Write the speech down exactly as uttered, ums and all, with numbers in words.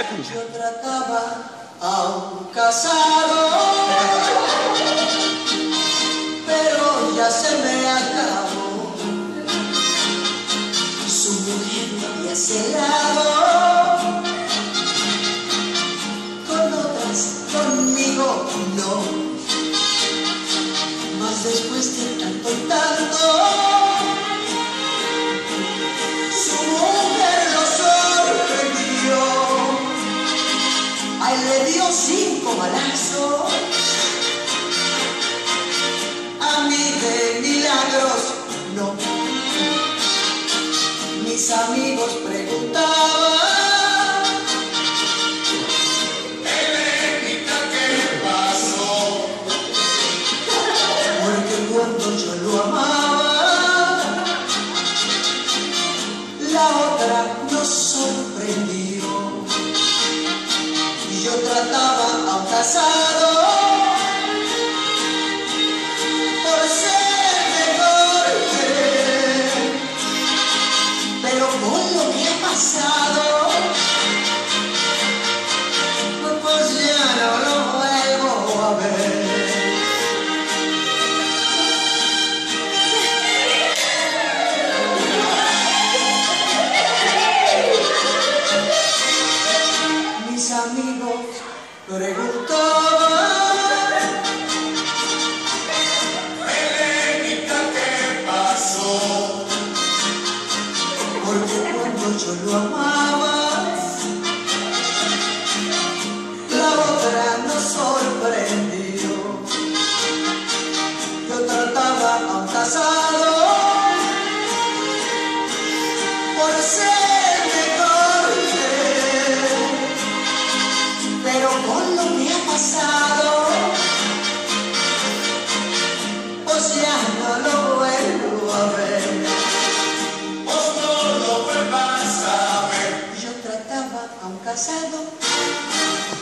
Yo trataba a un casado, pero ya se me acabó. Su mujer me había celado, con otras, conmigo no. Mas después de tanto y tanto, su mujer lo sorprendió. Ahí le dio cinco balazos, a mí de milagros no. Mis amigos preguntaban: Elenita, ¿qué pasó? Porque cuando yo lo amaba, la otra nos sorprendió. Y yo trataba a un casado por ser mejor que él, pero con lo que ha pasado, pues ya no lo vuelvo a ver. Mis amigos preguntaban: Elenita, ¿qué pasó? Porque cuando yo lo amaba, la otra nos sorprendió. Yo trataba a un casado por ser mejor que él, pero con lo que ha pasado, pues ya no lo vuelvo a ver. Vos no lo vuelvas a ver. Yo trataba a un casado